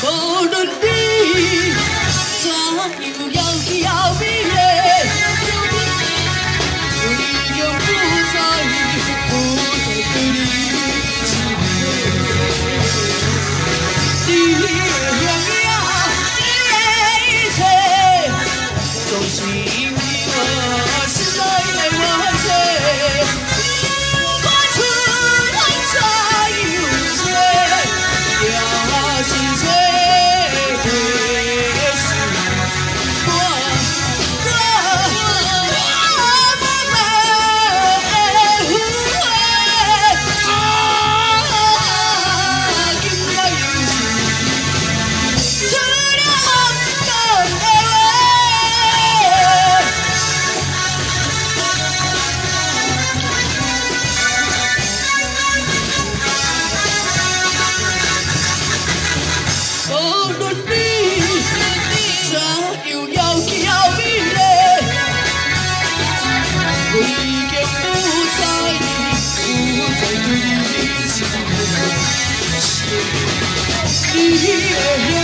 无论你怎样妖娇美丽，我已经不再对你痴迷。你的形影，你的一切，都是因为我实在的完全。 无论你怎样妖娇美丽，我已经不再对你痴迷。你的